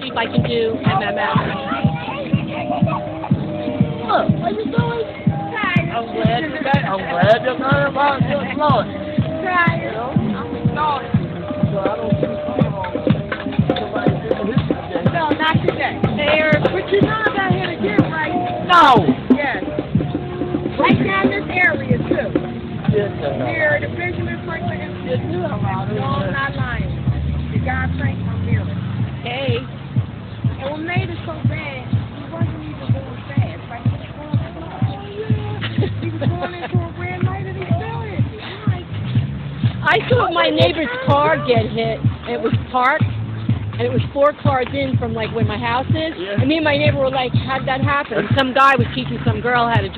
see if I can do MMS. Look, what you doing? I'm glad you got. I'm glad you're learning about your Lord. Try it. I'm sorry. So I don't see somebody doing his today. No, not today. Hey, Eric. But you know about here to get right. No. Yes. Right down this area too. Yes, Near the Benjamin Franklin Institute. you know about it. No, I'm not lying. The guy Frank from Miller. Hey. And what made it so bad, he wasn't even going fast. Like he was going slow. Oh yeah. He was going into a red light and he still hit me. I'm like, I saw my neighbor's car get hit. It was parked, and it was 4 cars in from like where my house is. Yeah. And me and my neighbor were like, "How'd that happen?" Some guy was teaching some girl how to drive.